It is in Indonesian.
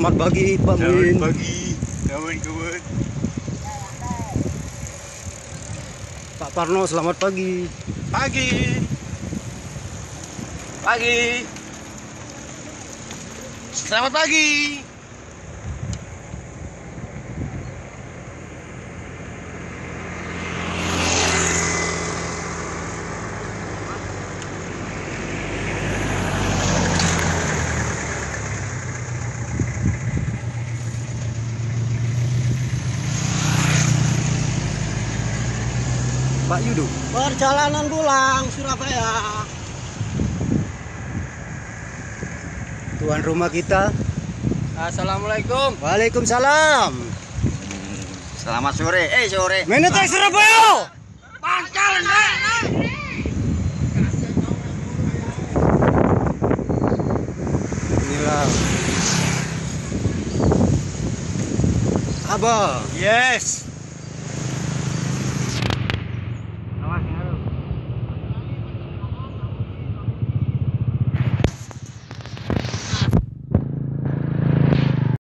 Selamat pagi Pak Muin. Selamat pagi kawan-kawan. Pak Parno, selamat pagi. Pagi. Pagi. Selamat pagi. Pak Yudo. Perjalanan pulang Surabaya. Tuan rumah kita. Assalamualaikum. Waalaikumsalam. Selamat sore. Sore. Meneteng Surabaya. Pangkal, Nek. Inilah Abah. Yes.